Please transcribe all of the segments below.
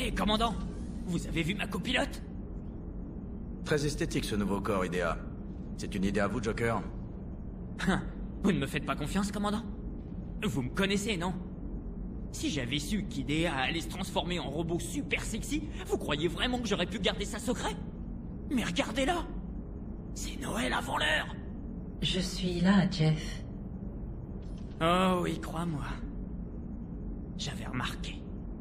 Hé, commandant! Vous avez vu ma copilote? Très esthétique ce nouveau corps, IDEA. C'est une idée à vous, Joker? Vous ne me faites pas confiance, commandant? Vous me connaissez, non? Si j'avais su qu'IDEA allait se transformer en robot super sexy, vous croyez vraiment que j'aurais pu garder ça secret? Mais regardez-la! C'est Noël avant l'heure! Je suis là, Jeff. Oh oui, crois-moi. J'avais remarqué.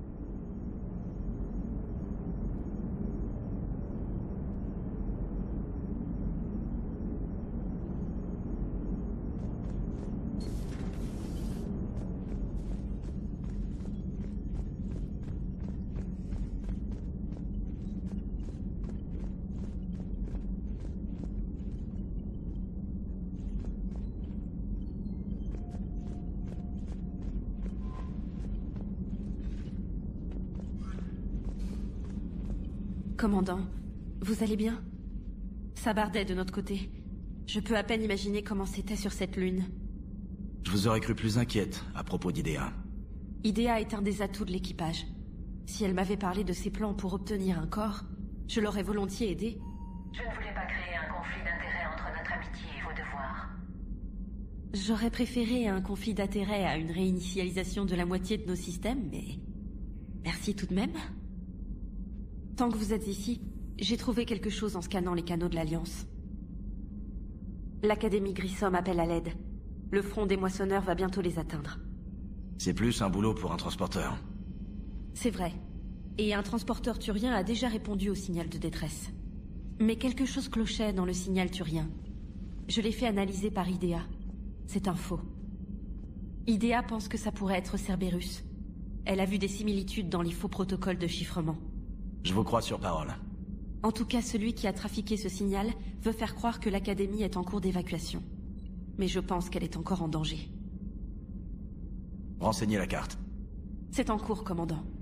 Commandant, vous allez bien? Ça bardait de notre côté. Je peux à peine imaginer comment c'était sur cette lune. Je vous aurais cru plus inquiète à propos d'IDEA. IDEA est un des atouts de l'équipage. Si elle m'avait parlé de ses plans pour obtenir un corps, je l'aurais volontiers aidé. Je ne voulais pas créer un conflit d'intérêts entre notre amitié et vos devoirs. J'aurais préféré un conflit d'intérêts à une réinitialisation de la moitié de nos systèmes, mais... Merci tout de même. Tant que vous êtes ici, j'ai trouvé quelque chose en scannant les canaux de l'Alliance. L'Académie Grissom appelle à l'aide. Le front des moissonneurs va bientôt les atteindre. C'est plus un boulot pour un transporteur. C'est vrai. Et un transporteur turien a déjà répondu au signal de détresse. Mais quelque chose clochait dans le signal turien. Je l'ai fait analyser par IDEA. C'est un faux. IDEA pense que ça pourrait être Cerberus. Elle a vu des similitudes dans les faux protocoles de chiffrement. Je vous crois sur parole. En tout cas, celui qui a trafiqué ce signal veut faire croire que l'Académie est en cours d'évacuation. Mais je pense qu'elle est encore en danger. Renseignez la carte. C'est en cours, commandant.